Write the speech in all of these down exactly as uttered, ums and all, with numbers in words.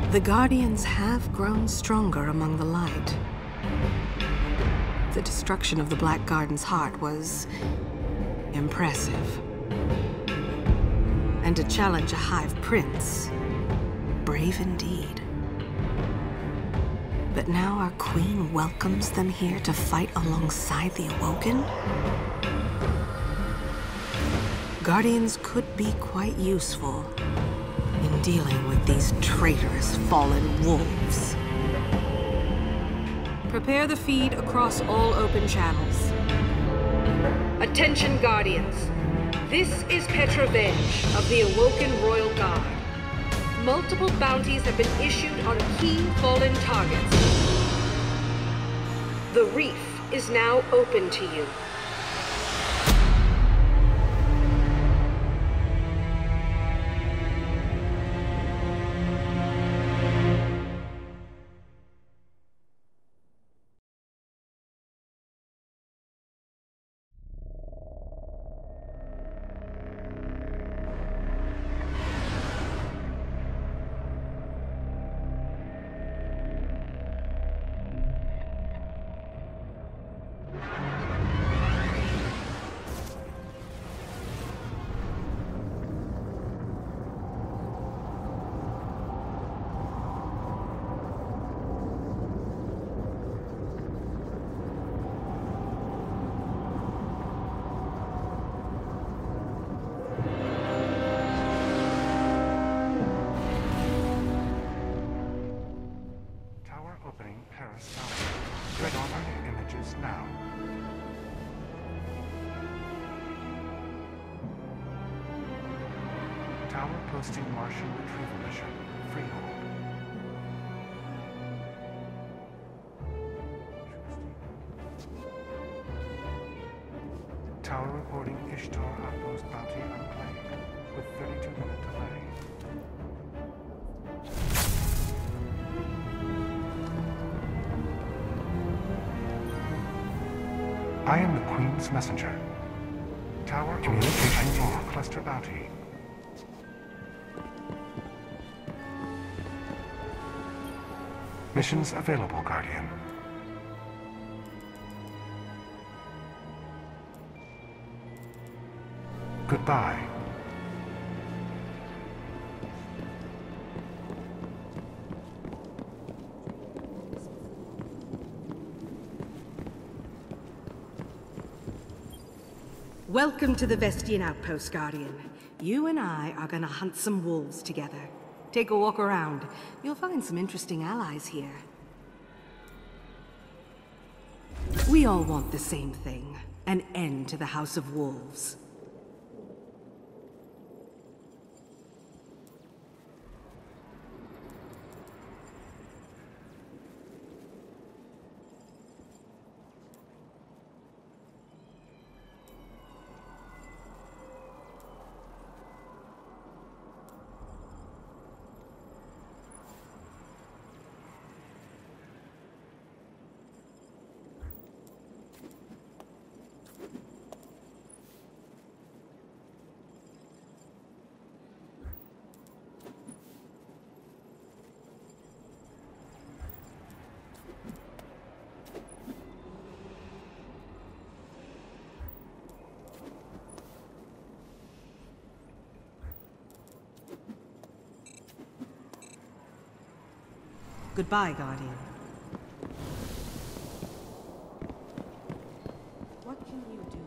The Guardians have grown stronger among the light. The destruction of the Black Garden's heart was impressive. And to challenge a Hive Prince, brave indeed. But now our Queen welcomes them here to fight alongside the Awoken? Guardians could be quite useful in dealing with these traitorous fallen wolves. Prepare the feed across all open channels. Attention, Guardians. This is Petrovenge of the Awoken Royal Guard. Multiple bounties have been issued on key fallen targets. The reef is now open to you. Red armor images now. Tower posting Martian retrieval mission. Freehold. Tower reporting Ishtar Outpost bounty unclaimed with thirty-two minute delay. I am the Queen's messenger. Tower communication log cluster bounty. Missions available, Guardian. Goodbye. Welcome to the Vestian Outpost, Guardian. You and I are gonna hunt some wolves together. Take a walk around. You'll find some interesting allies here. We all want the same thing. An end to the House of Wolves. Goodbye, Guardian. What can you do?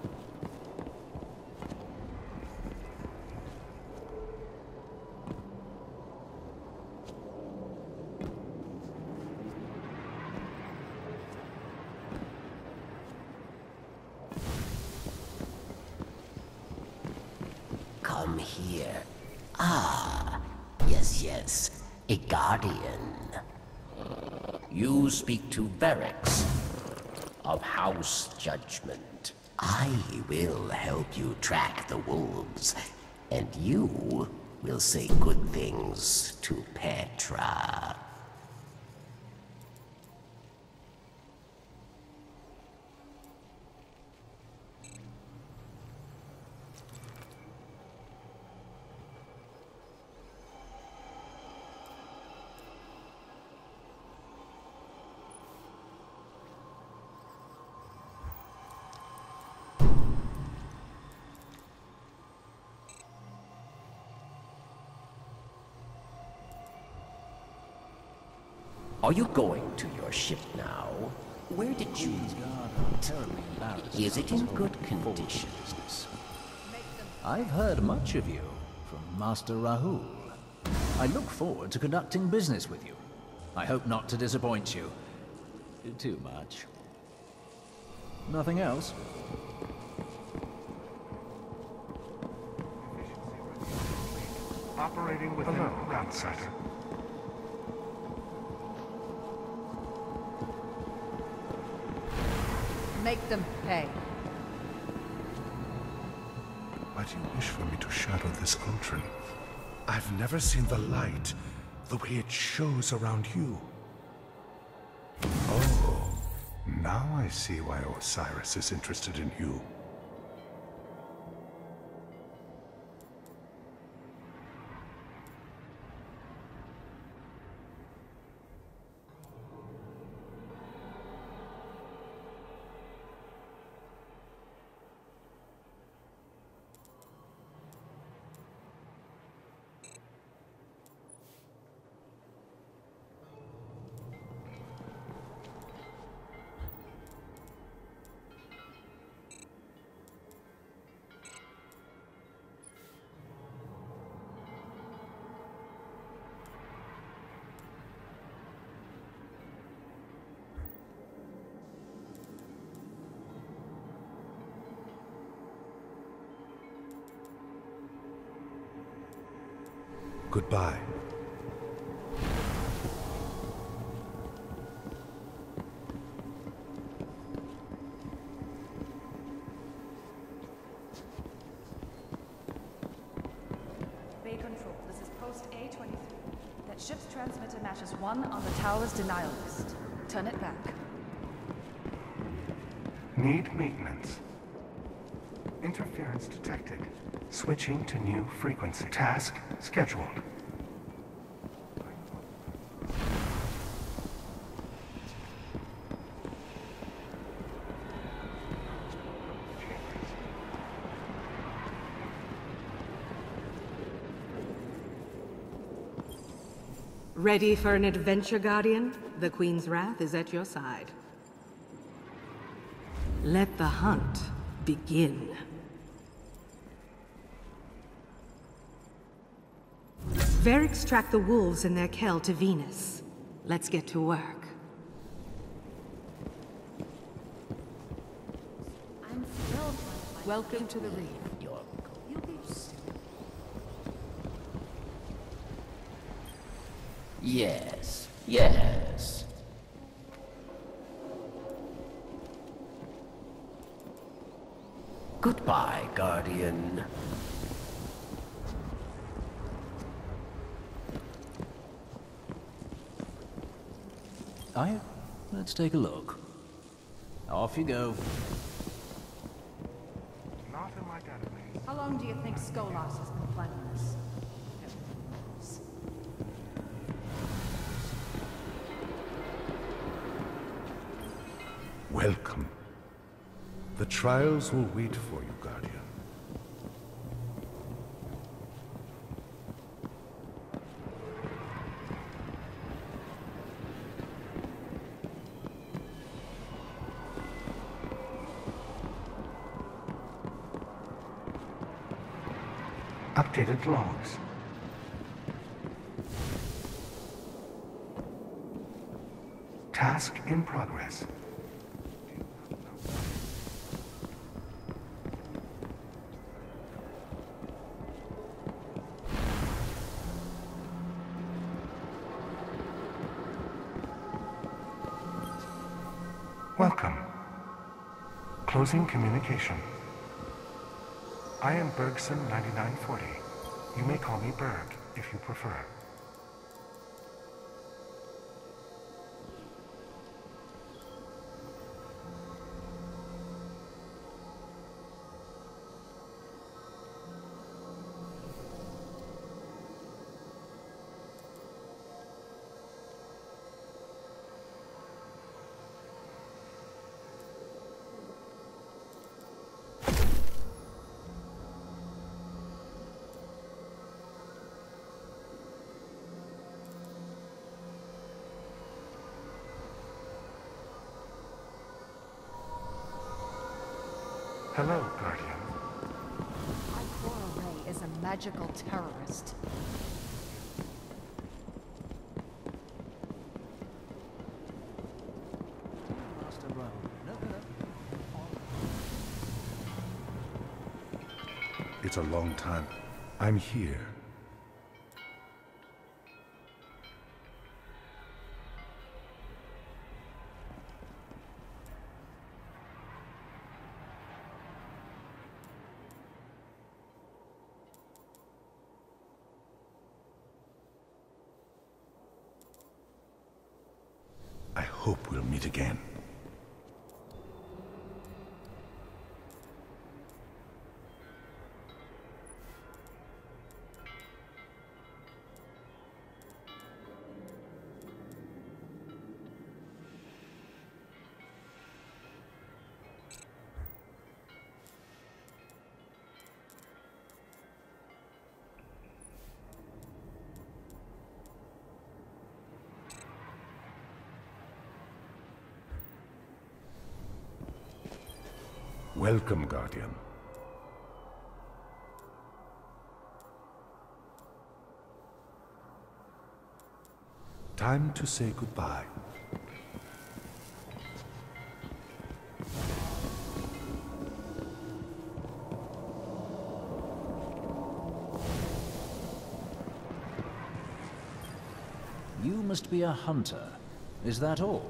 Come here. Ah, yes, yes. A Guardian. You speak to Varix of House Judgment. I will help you track the wolves, and you will say good things to Petra. Are you going to your ship now? Where did you... Tell me, is it in good condition? I've heard much of you from Master Rahul. I look forward to conducting business with you. I hope not to disappoint you too much. Nothing else? Operating within Hello, outsider. Make them pay. Why do you wish for me to shadow this Ultron? I've never seen the light the way it shows around you. Oh, now I see why Osiris is interested in you. Goodbye. Bay Control, this is post A twenty-three. That ship's transmitter matches one on the tower's denial list. Turn it back. Need maintenance. Interference detected. Switching to new frequency. Task scheduled. Ready for an adventure, Guardian? The Queen's wrath is at your side. Let the hunt begin. Variks tracked the wolves in their kell to Venus. Let's get to work. I'm thrilled. Welcome to the reef. You'll be Yes, yes. Goodbye, Guardian. Aye, let's take a look. Off you go. Not in my database. How long do you think Skolas has been planning this? Welcome. The trials will wait for you, Guardian. Updated logs. Task in progress. Welcome. Closing communication. I am Bergson ninety-nine forty. You may call me Berg, if you prefer. Hello, Guardian. Ray is a magical terrorist. Master Raoul. No, no. It's a long time. I'm here. I hope we'll meet again. Welcome, Guardian. Time to say goodbye. You must be a hunter. Is that all?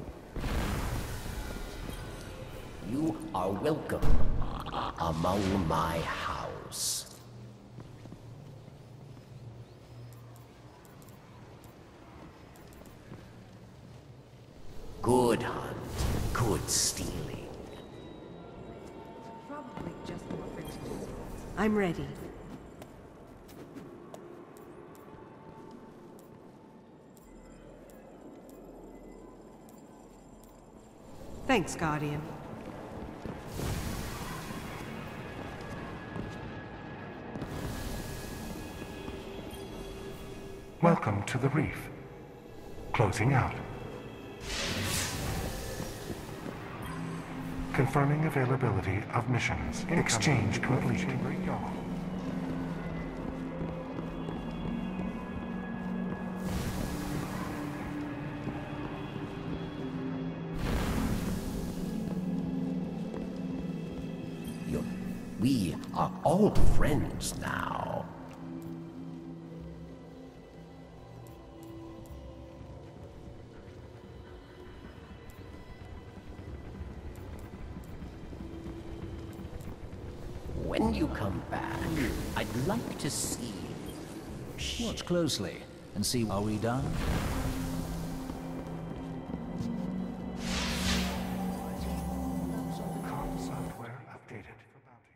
You are welcome among my house. Good hunt, good stealing. Probably just more vegetables. I'm ready. Thanks, Guardian. Welcome to the reef. Closing out. Confirming availability of missions. Exchange complete. You, we are all friends now. When you come back, I'd like to see you. Watch closely and see. Are we done? Com software updated for bounties.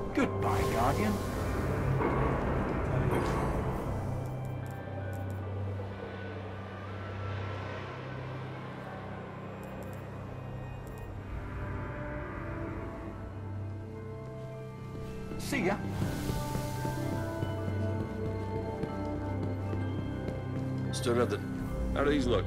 Goodbye, Guardian. See ya. Still got the... How do these look?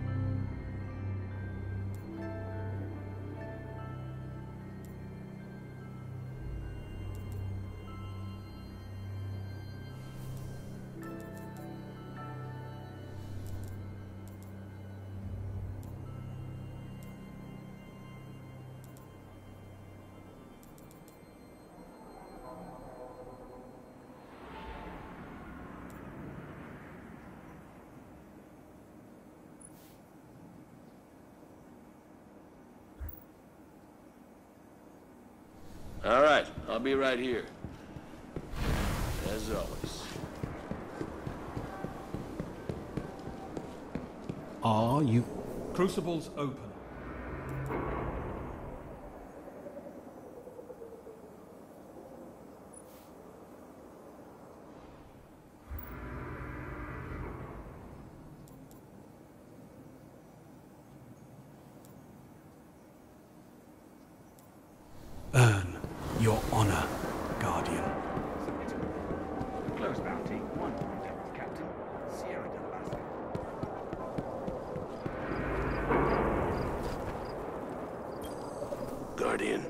All right, I'll be right here. As always. Are you... Crucible's open. Earn your honor, Guardian. Close bounty. One endeavor, Captain. Sierra de Blasco. Guardian.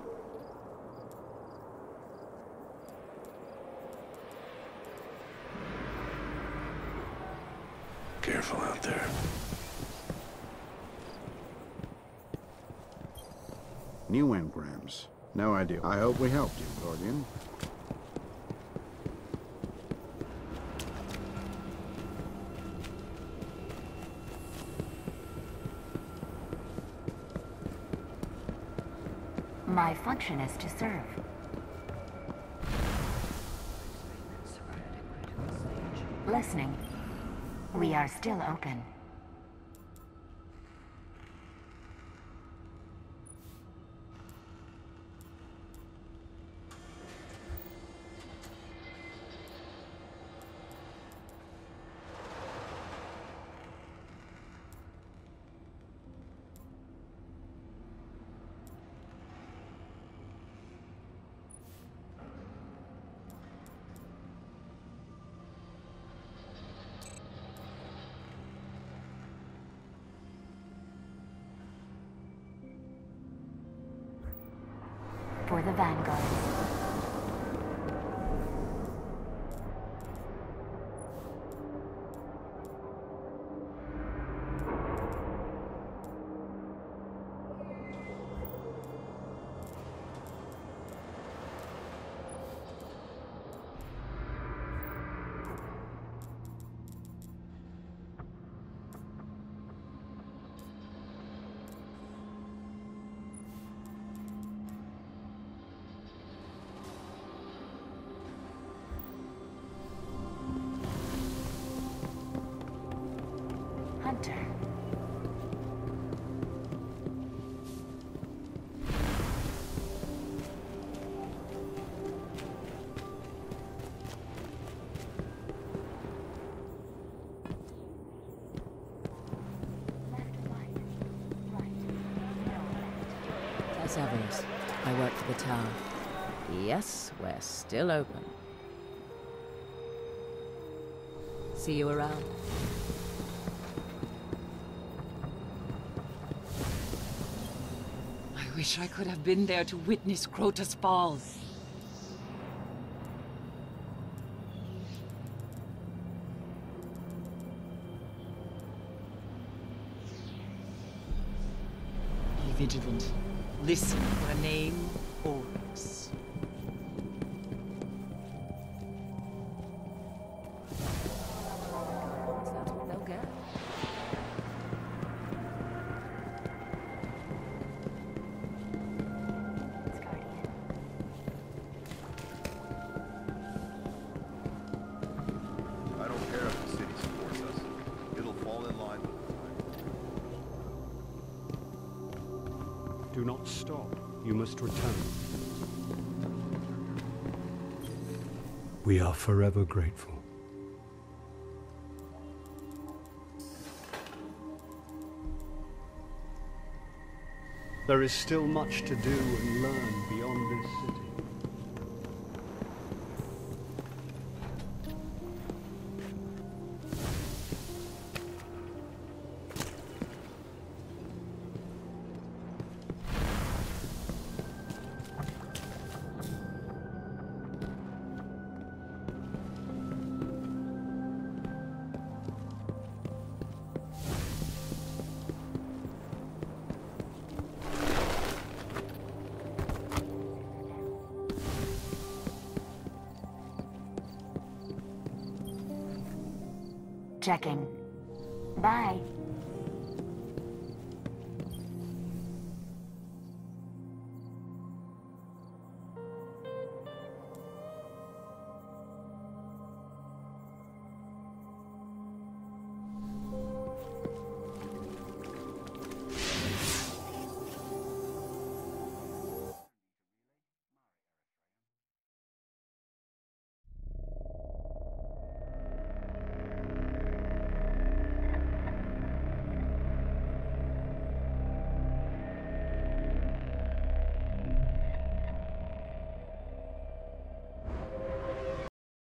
Careful out there. New engrams. No idea. I hope we helped you, Guardian. My function is to serve. Listening. We are still open. For the Vanguard. Hunter. Tess Evans. I work for the tower. Yes, we're still open. See you around. I wish I could have been there to witness Crota's fall. Be vigilant. Listen for a name, Oryx. That's what they'll get. I don't care if the city supports us. It'll fall in line with Do not stop. You must return. We are forever grateful. There is still much to do and learn beyond this city. Checking. Bye.